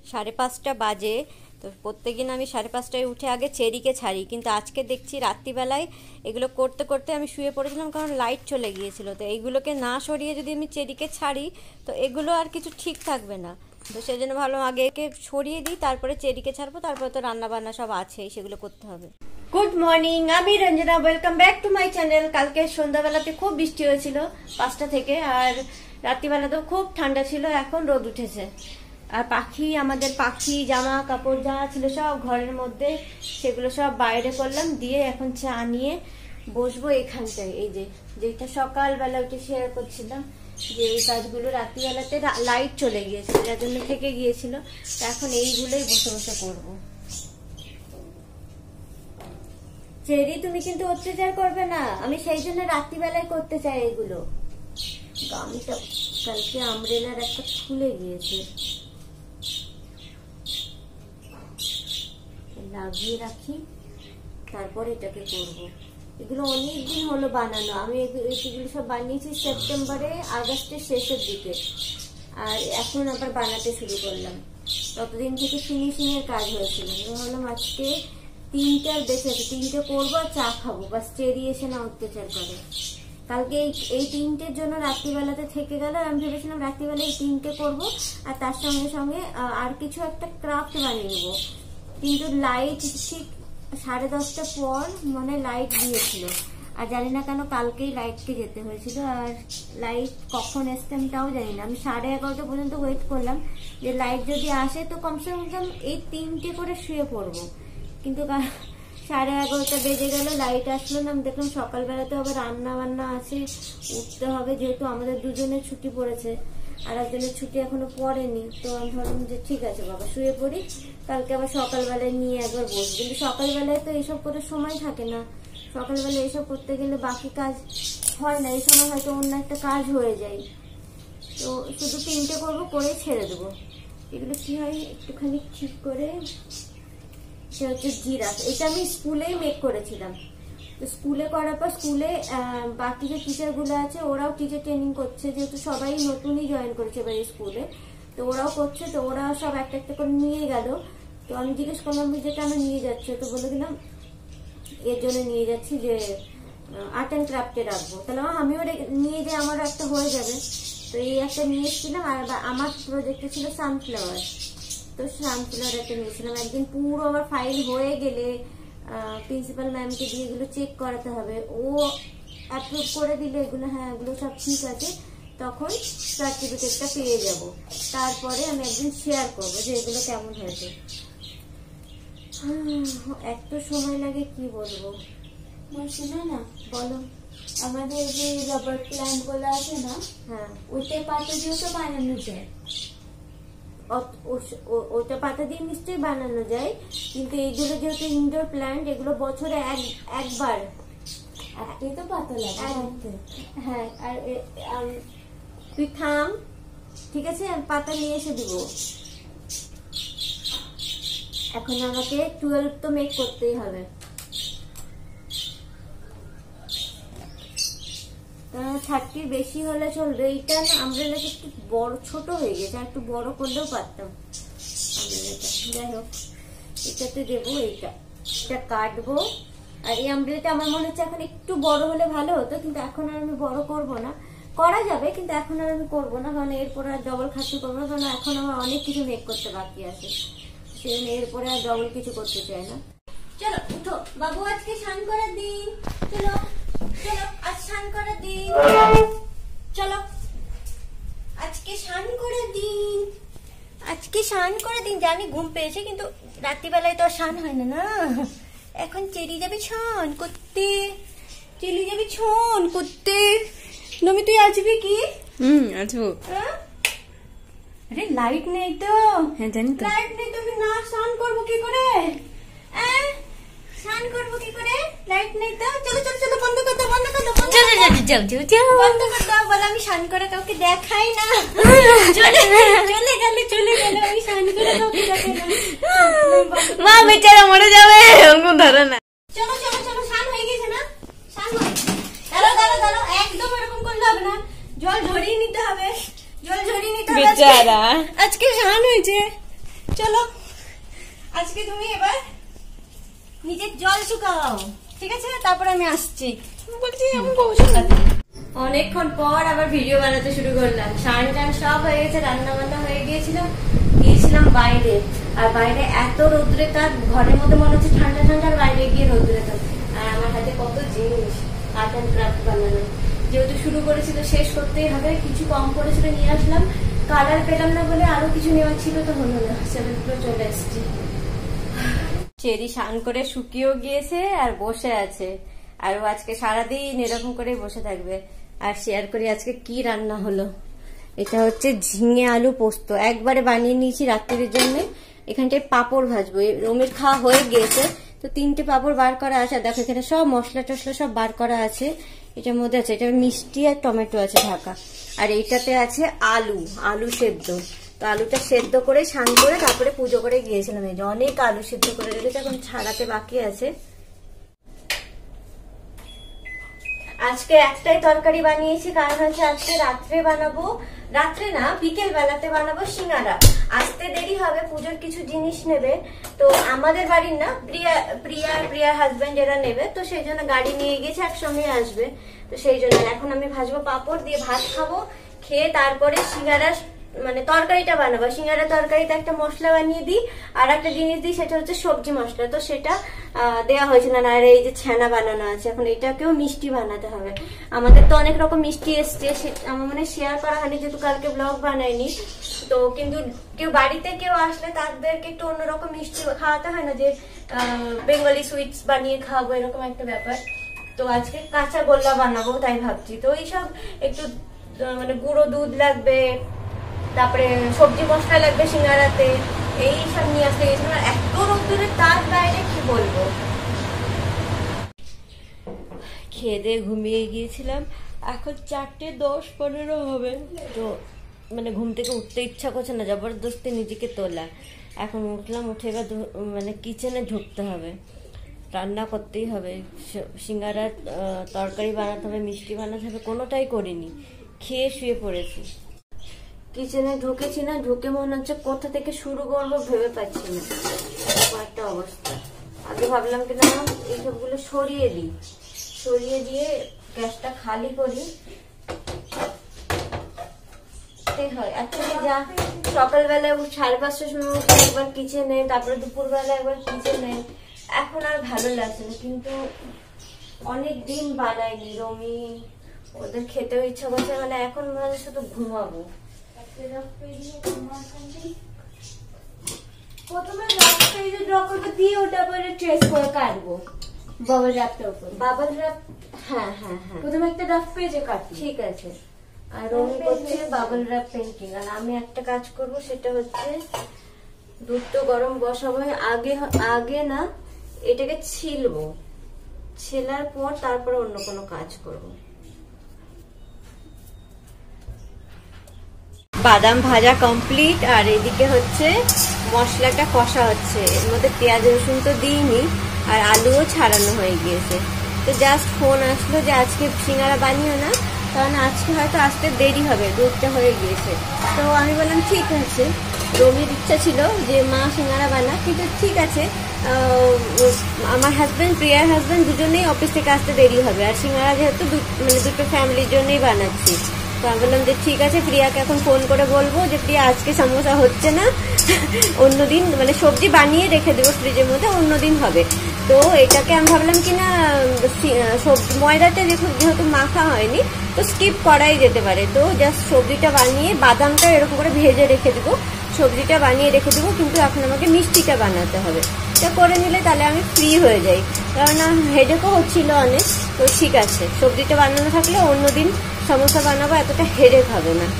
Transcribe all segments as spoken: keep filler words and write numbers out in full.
সাড়ে পাঁচটা বাজে। তো প্রত্যেকদিন আমি সাড়ে পাঁচটায় উঠে আগে চেরিকে ছাড়ি, কিন্তু আজকে দেখছি রাত্রিবেলায় এগুলো করতে করতে আমি শুয়ে পড়েছিলাম, কারণ লাইট চলে গিয়েছিল। তো এইগুলোকে না সরিয়ে যদি আমি চেরিকে ছাড়ি তো এগুলো আর কিছু ঠিক থাকবে না। তো সেই জন্য ভাবলাম আগে একে সরিয়ে দিই, তারপরে চেরিকে ছাড়বো, তারপরে তো রান্না বান্না সব আছেই, সেগুলো করতে হবে। গুড মর্নিং, আমি Ranjana, welcome back to my channel. কালকে সন্ধ্যাবেলাতে খুব বৃষ্টি হয়েছিল পাঁচটা থেকে, আর রাত্রিবেলাতেও খুব ঠান্ডা ছিল। এখন রোদ উঠেছে, আর পাখি, আমাদের পাখি জামা কাপড় যা ছিল সব ঘরের মধ্যে, সেগুলো সব বাইরে করলাম, দিয়ে এখন চা নিয়ে বসবো এখানটায়। এই যে যেটা সকালবেলা উঠে শেয়ার করছিলাম, যে এই কাজগুলো রাত্রিবেলাতে লাইট চলে গিয়েছিল, যার জন্য থেকে গিয়েছিল। এখন এইগুলোই বসে বসে করবো। চেরি, তুমি কিন্তু অত্যাচার করবে না, আমি সেই জন্য রাত্রিবেলায় করতে চাই এগুলো। গামিটা কালকে আমব্রেলার একটা খুলে গিয়েছে, লাগিয়ে রাখি, তারপর এটাকে করব। এগুলো অনেকদিন হলো বানানো, আমি এগুলো সব বানিয়েছি সেপ্টেম্বরে আগস্টের শেষের দিকে, আর এখন আবার বানাতে শুরু করলাম। ততদিন থেকে ফিনিশিং এর কাজ হয়েছিল। ভাবলাম আজকে তিনটার বেশি আছে, তিনটে করবো আর চা খাবো, বাস চেরি এসে না অত্যাচার করে। কালকে এই এই তিনটের জন্য রাত্রিবেলাতে থেকে গেল। আমি ভেবেছিলাম রাত্রিবেলা এই তিনটে করবো, আর তার সঙ্গে সঙ্গে আর কিছু একটা ক্রাফট বানিয়ে নেবো, কিন্তু লাইট ঠিক সাড়ে দশটা পর মনে লাইট দিয়েছিল, আর জানি না কেন কালকেই লাইটকে যেতে হয়েছিল, আর লাইট কখন এসছে আমি তাও জানি না। আমি সাড়ে এগারোটা পর্যন্ত ওয়েট করলাম যে লাইট যদি আসে তো কমসে কম এই তিনটে করে শুয়ে পড়বো, কিন্তু সাড়ে এগারোটা বেজে গেল, লাইট আসলো না। আমি দেখলাম সকালবেলাতে আবার রান্না বান্না আছে, উঠতে হবে, যেহেতু আমাদের দুজনের ছুটি পড়েছে আর একজনের ছুটি এখনো পড়েনি। তো আমি ভাবলাম যে ঠিক আছে বাবা, শুয়ে পড়ি, কালকে আবার সকালবেলায় নিয়ে একবার বসবো। কিন্তু সকালবেলায় তো এইসব করে সময় থাকে না, সকালবেলা এইসব করতে গেলে বাকি কাজ হয় না, এই সময় হয়তো অন্য একটা কাজ হয়ে যায়। তো শুধু তিনটে করবো, করে ছেড়ে দেবো। এগুলো কি হয় একটুখানি ঠিক করে, সে হচ্ছে জিরাফ, এটা আমি স্কুলেই মেক করেছিলাম। তো স্কুলে করার পর স্কুলে বাকি যে টিচার গুলো আছে ওরাও টিচার ট্রেনিং করছে, যেহেতু সবাই নতুনই জয়েন করেছে এবার স্কুলে, তো ওরাও করছে। তো ওরাও সব একটা একটা করে নিয়ে গেল। তো আমি জিজ্ঞেস করলাম যে কেন নিয়ে যাচ্ছে, তো বলে দিলাম এর জন্য নিয়ে যাচ্ছি যে আর্ট অ্যান্ড ক্রাফটে রাখবো। তাহলে আমিও নিয়ে যাই, আমারও একটা হয়ে যাবে। তো এই একটা নিয়ে এসেছিলাম, আর আমার প্রজেক্টে ছিল সানফ্লাওয়ার, তো সানফ্লাওয়ার একটা নিয়েছিলাম। একদিন পুরো আমার ফাইল হয়ে গেলে প্রিন্সিপাল ম্যামকে দিয়ে এগুলো চেক করাতে হবে, ও অ্যাপ্রুভ করে দিলে এগুলো হ্যাঁ এগুলো সব ঠিক আছে, তখন সার্টিফিকেটটা পেয়ে যাব। তারপরে আমি একদিন শেয়ার করবো যে এগুলো কেমন হয়েছে। এত সময় লাগে কি বলবো। শোনো না, বলো। আমাদের যে রাবার প্ল্যান্ট গুলো আছে না, হ্যাঁ ওইটা পাতা দিয়ে তো বানানো যায়। ওটা পাতা দিয়ে নিশ্চয়ই বানানো যায়, কিন্তু এইগুলো যেহেতু ইনডোর প্ল্যান্ট, এগুলো বছরে এক একবার একটাই তো পাতা লাগে। হ্যাঁ, আর তুই থাম, ঠিক আছে, পাতা নিয়ে এসে দিব। এখন আমাকে টুয়েলভ তো মেক করতেই হবে, থার্টির বেশি হলে চলবে। এইটা না আমব্রেলাটা একটু বড়, ছোট হয়ে গেছে, একটু বড় করলেও পারতাম আমব্রেলাটা। যাই হোক, এটাতে দেবো, এইটা এটা কাটবো। আর এই আমব্রেলাটা আমার মনে হচ্ছে এখন একটু বড় হলে ভালো হতো, কিন্তু এখন আর আমি বড় করবো না, করা যাবে কিন্তু এখন আর আমি করবো না, কারণ এরপরে আর ডবল খাটনি করবো না, কারণ এখন আমার অনেক কিছু মেক করতে বাকি আছে, সেই জন্য এরপরে আর ডবল কিছু করতে চাই না। চলো উঠো বাবু, আজকে স্নান করার দিন, চলো চলো আজ স্নান করার দিন, চলো আজকে স্নান করার দিন, আজকে স্নান করার দিন। জানি ঘুম পেয়েছে, কিন্তু রাত্রিবেলায় তো আর স্নান হয় না না। এখন চেরি যাবে স্নান করতে, চেরি যাবে স্নান করতে। নমি তুই আসবি কি? হুম আসবো। আরে লাইট নেই তো। হ্যাঁ জানি তো, লাইট নেই তো আমি না স্নান করবো কি করে? স্নান করবো কি করে? লাইট নেই তো। চলো চলো চলো, বন্ধ কর দাও, বন্ধ কর দাও, বন্ধ কর দাও, যাও যাও যাও, বন্ধ কর দাও। বলে আমি স্নান করে কাউকে দেখাই না, চলে চলে গেলে চলে গেলে, আমি স্নান করে কাউকে দেখাই না। মা বেচারা মরে যাবে, ওরকম ধরো না। চলো চলো চলো, স্নান হয়ে গেছে না? স্নান হয়ে দাঁড়াও দাঁড়াও দাঁড়াও, একদম এরকম করলে হবে না, জল ঝরিয়ে নিতে হবে, জল ঝরিয়ে নিতে হবে। বেচারা আজকে স্নান হয়েছে, চলো আজকে তুমি এবার নিজের জল শুকাও, ঠিক আছে? তারপর আমি আসছি। বলছি আমি অনেকক্ষণ পর আবার ভিডিও বানাতে শুরু করলাম। স্নান টান সব হয়ে গেছে, রান্না বান্না হয়ে গিয়েছিল, গিয়েছিলাম বাইরে। আর বাইরে এত রোদ্রে, তার ঘরের মধ্যে মনে হচ্ছে ঠান্ডা ঠান্ডা, আর বাইরে গিয়ে রোদ্রে তার। আর আমার হাতে কত জিনিস আর্ট অ্যান্ড ক্রাফট বানানো, যেহেতু শুরু করেছিল শেষ করতেই হবে। কিছু কম করেছিল নিয়ে আসলাম, কালার পেলাম না বলে আরো কিছু নেওয়ার ছিল, তো হলো না, সেগুলো চলে এসছি। চেরি স্নান করে শুকিয়েও গিয়েছে আর বসে আছে, আর ও আজকে সারাদিন এরকম করে বসে থাকবে। আর শেয়ার করি আজকে কি রান্না হলো। এটা হচ্ছে ঝিঙে আলু পোস্ত, একবারে বানিয়ে নিয়েছি রাত্রির জন্য। এখানটায় পাঁপড় ভাজবো, রোমের খাওয়া হয়ে গিয়েছে, তো তিনটে পাঁপড় বার করা আছে। আর দেখো এখানে সব মশলা টসলা সব বার করা আছে, এটার মধ্যে আছে। এটা মিষ্টি আর টমেটো আছে ঢাকা, আর এইটাতে আছে আলু, আলু সেদ্ধ। তো আলুটা সেদ্ধ করে স্নান করে তারপরে পুজো করে গিয়েছিলাম। এই যে অনেক আলু সেদ্ধ করে রেখেছে, এখন ছাড়াতে বাকি আছে। আজকে একটাই তরকারি বানিয়েছি, কারণ হচ্ছে আজকে রাত্রে বানাবো, রাত্রে না বিকেল বেলাতে বানাবো সিঙ্গারা। আসতে দেরি হবে, পুজোর কিছু জিনিস নেবে, তো আমাদের বাড়ির না, প্রিয়া প্রিয়া প্রিয়ার হাজবেন্ড এরা নেবে, তো সেই জন্য গাড়ি নিয়ে গেছে, একসঙ্গে আসবে। তো সেই জন্য এখন আমি ভাজবো পাঁপড় দিয়ে, ভাত খাবো, খেয়ে তারপরে সিঙ্গারা মানে তরকারিটা বানাবো। সিঙ্গারা তরকারিতে একটা মশলা বানিয়ে দিই, আর একটা জিনিস দিই, সেটা হচ্ছে সবজি মশলা, তো সেটা দেওয়া হয়েছে না। আর এই যে ছানা বানানো আছে, এখন এটাকেও মিষ্টি বানাতে হবে। আমাদের তো অনেক রকম মিষ্টি এসছে, আমার মানে শেয়ার করা হয়নি যেহেতু কালকে ব্লগ বানাইনি। তো কিন্তু কেউ বাড়িতে কেউ আসলে তাদেরকে একটু অন্যরকম মিষ্টি খাওয়াতে হয় না, যে বেঙ্গলি সুইটস বানিয়ে খাওয়াবো, এরকম একটা ব্যাপার। তো আজকে কাঁচা গোল্লা বানাবো তাই ভাবছি। তো এইসব একটু মানে গুঁড়ো দুধ লাগবে, তারপরে সবজি মশলা লাগবে সিঙ্গারাতে, এই সব নিয়ে আসতে গেছিলাম। এত রোদ্দুরে তার বাইরে কি বলবো। খেয়ে দিয়ে ঘুমিয়ে গিয়েছিলাম, এখন চারটে দশ পনেরো হবে, তো মানে ঘুম থেকে উঠতে ইচ্ছা করছে না, জবরদস্তি নিজেকে তোলা। এখন উঠলাম, উঠে এবার মানে কিচেনে ঢুকতে হবে, রান্না করতেই হবে, সিঙ্গারা তরকারি বানাতে হবে, মিষ্টি বানাতে হবে, কোনোটাই করিনি, খেয়ে শুয়ে পড়েছি। কিচেনে ঢুকেছি না, ঢুকে মনে হচ্ছে কোথা থেকে শুরু করবো ভেবে পাচ্ছি না, একটা অবস্থা। আগে ভাবলাম কি না এইসবগুলো সরিয়ে দিই, সরিয়ে দিয়ে গ্যাসটা খালি করি, হয়। অ্যাকচুয়ালি যা সকালবেলা সাড়ে পাঁচটার সময় একবার কিচেনে, তারপরে দুপুরবেলা একবার কিচেনে, এখন আর ভালো লাগছে না। কিন্তু অনেক দিন বানাইনি, রমি ওদের খেতেও ইচ্ছা করছে, মানে এখন মনে হয় শুধু ঘুমাবো। প্রথমে রক পেজে ড্র করবো, দিয়ে ওটা পরে ট্রেস করে কাটবো বাবল র্যাপটার উপর। বাবল র্যাপ, হ্যাঁ হ্যাঁ হ্যাঁ, প্রথমে একটা রফ পেজে কাটি, ঠিক আছে। আর রমি করছে বাবল র্যাপ পেন্টিং, আর আমি একটা কাজ করব, সেটা হচ্ছে দুধ তো গরম বসাবো, আগে আগে না এটাকে ছিলবো, ছেলার পর তারপরে অন্য কোনো কাজ করব। বাদাম ভাজা কমপ্লিট, আর এদিকে হচ্ছে মশলাটা কষা হচ্ছে। এর মধ্যে পেঁয়াজ রসুন তো দিইনি, আর আলুও ছাড়ানো হয়ে গিয়েছে। তো জাস্ট ফোন আসলো যে আজকে সিঙ্গারা বানিও না, কারণ আজকে হয়তো আসতে দেরি হবে, দুধটা হয়ে গিয়েছে। তো আমি বললাম ঠিক আছে, রমির ইচ্ছা ছিল যে মা সিঙ্গারা বানা, কিন্তু ঠিক আছে, আমার হাজব্যান্ড প্রিয়ার হাজব্যান্ড দুজনেই অফিস থেকে আসতে দেরি হবে, আর সিঙ্গারা যেহেতু মানে দুটো ফ্যামিলির জন্যই বানাচ্ছি। তো আমি বললাম যে ঠিক আছে, প্রিয়াকে এখন ফোন করে বলবো যে প্রিয়া আজকে সমোসা হচ্ছে না, অন্যদিন মানে সবজি বানিয়ে রেখে দেবো ফ্রিজের মধ্যে, অন্যদিন হবে। তো এটাকে আমি ভাবলাম কিনা সবজি ময়দাটা যেহেতু মাখা হয়নি, তো স্কিপ করাই যেতে পারে। তো জাস্ট সবজিটা বানিয়ে বাদামটা এরকম করে ভেজে রেখে দেবো, সবজিটা বানিয়ে রেখে দেবো, কিন্তু এখন আমাকে মিষ্টিটা বানাতে হবে। এটা করে নিলে তাহলে আমি ফ্রি হয়ে যাই, কারণ হেডেকও হচ্ছিল অনেক। তো ঠিক আছে, সবজিটা বানানো থাকলে অন্যদিন সমোসা বানাবো, এতটা হেডেক হবে না।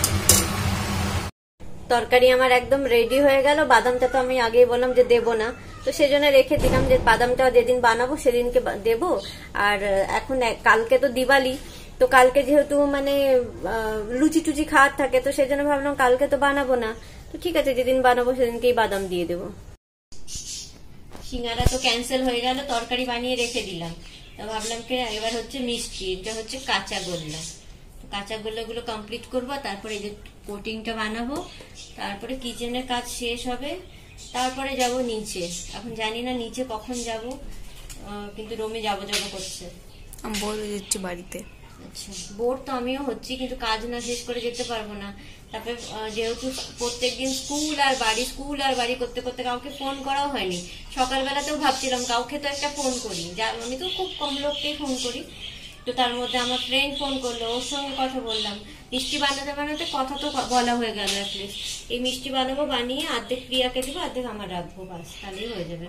তরকারি আমার একদম রেডি হয়ে গেল। বাদামটা তো আমি আগেই বললাম যে দেবো না, তো সেজন্য রেখে দিলাম যে বাদামটা যেদিন বানাবো সেদিনকে দেবো। আর এখন কালকে তো দিওয়ালি, তো কালকে যেহেতু মানে লুচি টুচি খাওয়ার থাকে, তো সেজন্য ভাবলাম কালকে তো বানাবো না, তো ঠিক আছে যেদিন বানাবো সেদিনকেই বাদাম দিয়ে দেবো। সিঙ্গারা তো ক্যান্সেল হয়ে গেল, তরকারি বানিয়ে রেখে দিলাম। তো ভাবলাম কি এবার হচ্ছে মিষ্টি, এটা হচ্ছে কাঁচা গোল্লা। কাঁচা গোল্লাগুলো কমপ্লিট করবো, তারপরে এই যে কোটিংটা বানাবো, তারপরে কিচেনের কাজ শেষ হবে, তারপরে যাব নিচে। এখন জানি না নিচে কখন যাব, কিন্তু রোমে যাবো যাবো করছে। আমি বোর হয়ে যাচ্ছি বাড়িতে। আচ্ছা, বোর তো আমিও হচ্ছি, কিন্তু কাজ না শেষ করে যেতে পারবো না। তারপরে যেহেতু প্রত্যেকদিন স্কুল আর বাড়ি স্কুল আর বাড়ি করতে করতে কাউকে ফোন করাও হয়নি। সকালবেলাতেও ভাবছিলাম কাউকে তো একটা ফোন করি, যা আমি তো খুব কম লোককেই ফোন করি। তো তার মধ্যে আমার ফ্রেন্ড ফোন করলো, ওর সঙ্গে কথা বললাম। মিষ্টি বানাতে বানাতে কথা তো বলা হয়ে গেল। অ্যাটলিস্ট এই মিষ্টি বানাবো, বানিয়ে অর্ধেক প্রিয়াকে দেবো, অর্ধেক আমার রাখবো, বাস তাহলেই হয়ে যাবে।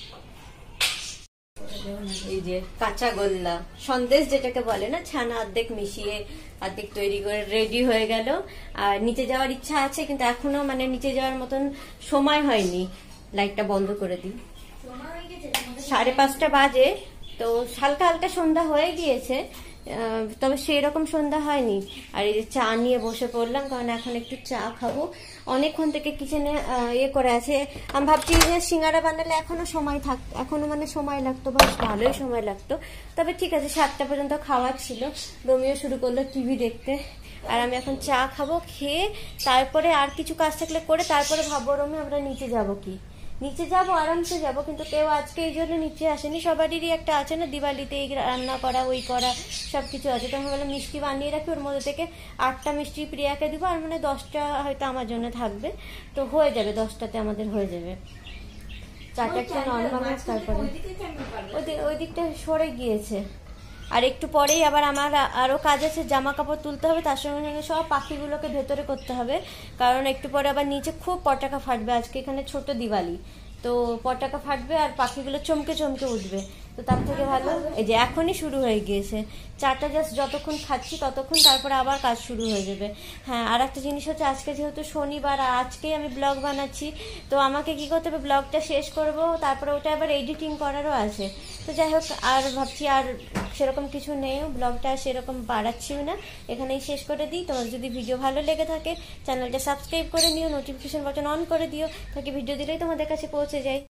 এই যে কাঁচা গোল্লা সন্দেশ যেটাকে বলে না, ছানা অর্ধেক মিশিয়ে অর্ধেক তৈরি করে রেডি হয়ে গেল। আর নিচে যাওয়ার ইচ্ছা আছে, কিন্তু এখনো মানে নিচে যাওয়ার মতন সময় হয়নি। লাইটটা বন্ধ করে দিই, সাড়ে পাঁচটা বাজে, তো হালকা হালকা সন্ধ্যা হয়ে গিয়েছে, তবে সেই রকম সন্ধ্যা হয়নি। আর এই যে চা নিয়ে বসে পড়লাম, কারণ এখন একটু চা খাবো। অনেকক্ষণ থেকে কিচেনে ইয়ে করে আছে। আমি ভাবছি যে সিঙ্গারা বানালে এখনো সময় থাক এখনো মানে সময় লাগতো, বেশ ভালোই সময় লাগতো। তবে ঠিক আছে, সাতটা পর্যন্ত খাওয়া ছিল। রোমিও শুরু করলো টিভি দেখতে, আর আমি এখন চা খাবো। খেয়ে তারপরে আর কিছু কাজ থাকলে করে তারপরে ভাববো রোমি আমরা নিচে যাব কি। নিচে যাবো, আরামসে যাবো, কিন্তু কেউ আজকে এই জন্য নিচে আসেনি। সবারই একটা আছে না, দিওয়ালিতে এই রান্না করা ওই করা সবকিছু আছে। তো আমি বললাম মিষ্টি বানিয়ে রাখি, ওর মধ্যে থেকে আটটা মিষ্টি প্রিয়াকে দিব, আর মানে দশটা হয়তো আমার জন্য থাকবে। তো হয়ে যাবে, দশটাতে আমাদের হয়ে যাবে। চারটা একটা নর্মাল, তারপরে ওই দিকটা সরে গিয়েছে। আর একটু পরেই আবার আমার আরো কাজ আছে, জামা কাপড় তুলতে হবে, তার সঙ্গে সঙ্গে সব পাখিগুলোকে ভেতরে করতে হবে, কারণ একটু পরে আবার নিচে খুব পটাকা ফাটবে। আজকে এখানে ছোট দিওয়ালি, তো পটাকা ফাটবে আর পাখিগুলো চমকে চমকে উঠবে। তো তার থেকে ভালো এই যে এখনই শুরু হয়ে গিয়েছে। চাটা জাস্ট যতক্ষণ খাচ্ছি ততক্ষণ, তারপরে আবার কাজ শুরু হয়ে যাবে। হ্যাঁ, আর একটা জিনিস হচ্ছে, আজকে যেহেতু শনিবার, আজকেই আমি ব্লগ বানাচ্ছি, তো আমাকে কি করতে হবে, ব্লগটা শেষ করব, তারপরে ওটা আবার এডিটিং করারও আছে। তো যাই হোক, আর ভাবছি আর সেরকম কিছু নেই, ব্লগটা সেরকম বাড়াচ্ছিও না, এখানেই শেষ করে দিই। তোমার যদি ভিডিও ভালো লেগে থাকে চ্যানেলটা সাবস্ক্রাইব করে নিও, নোটিফিকেশন বাটন অন করে দিও, তাকে ভিডিও দিলেই তোমাদের কাছে পৌঁছে যায়।